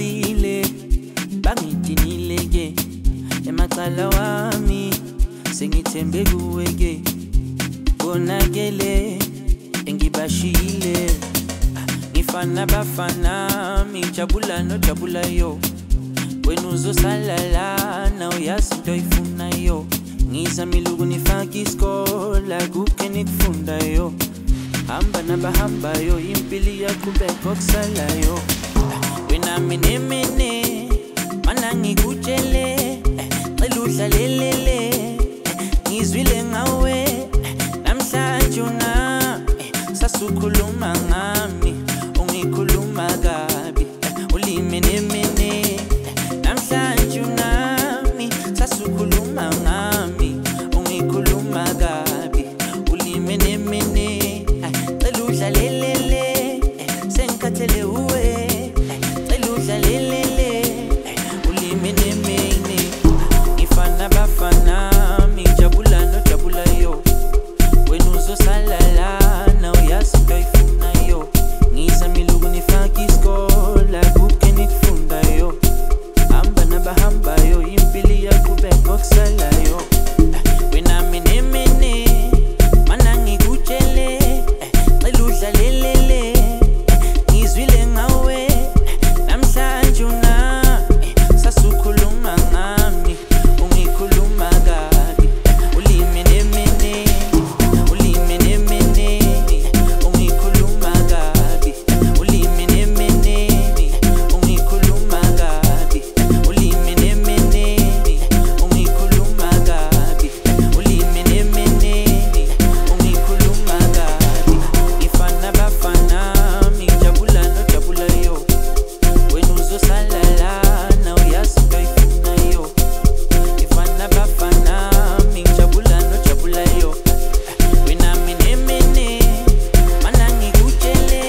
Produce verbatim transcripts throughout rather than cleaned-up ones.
bangixolile bangitinile ke emacala wami sengithembe kuwe ke bonakele engibashile ngifana bafana mijabula no jabula yo wena uzosala na uyazi into ifuna yo ngizamile ukunifaka iskola kuke nikufunda yo hamba nabahamba yo impili yaqhubeka okusala yo wena menemene mana ngikutshele cela udlalelele ngizwile ngawe namhlanje una sasukhuluma ngami ungikhuluma kabi ulimenemene namhlanje unami sasukhuluma ngami ungikhuluma kabi ulimenemene cela udlalelele sengikhathele uwe cela udlalelele ulimenemene ngifana bafana mijabula no jabula yo wena uzosala na uyazi into ifuna yo ngizamile ukunifaka iskola kuke nikufunda yo hamba nabahamba yo impili yaqhubeka okusala yo wena menemene mana ngikutshele cela udlalelele ngizwile ngawe namhlanje una sasukhuluma ngami ungikhuluma kabi ulimenemene ulimenemene ungikhuluma kabi ulimenemene ungikhuluma kabi ulimenemene ungikhuluma kabi ulimenemene ungikhuluma kabi ngifana bafana mijabula no jabula yo wena uzosala na uyazi into ifuna yo ngifana bafana mijabula no jabula yo wena menemene mana ngikutshele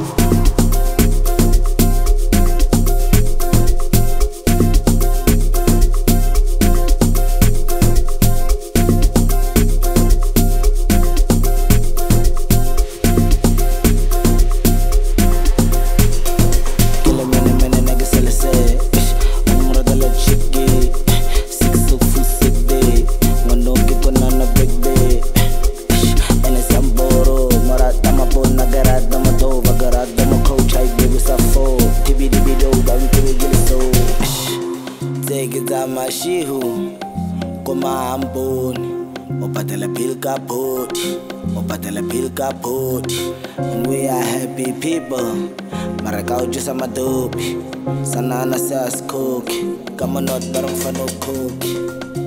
Killer Menemene nigga sell say umro dala chiki six so full sick day ngono kiko nana big day ene samboro marata mabona garada mato bagarada mo coach I give us a four tibi dibi do down to the so take it down my shihu koma amboni opatela bill kapot opatela bill kapot and we are happy people Marakao just a madopi Sanana says cook Come on not but I'm for no cook